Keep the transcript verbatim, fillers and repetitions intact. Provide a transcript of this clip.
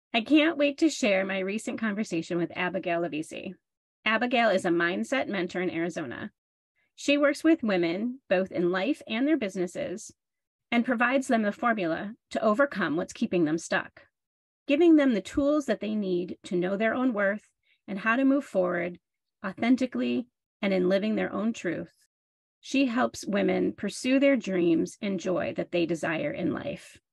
I can't wait to share my recent conversation with Abigail Lavisi. Abigail is a mindset mentor in Arizona. She works with women, both in life and their businesses, and provides them the formula to overcome what's keeping them stuck, giving them the tools that they need to know their own worth and how to move forward authentically and in living their own truth. She helps women pursue their dreams and joy that they desire in life.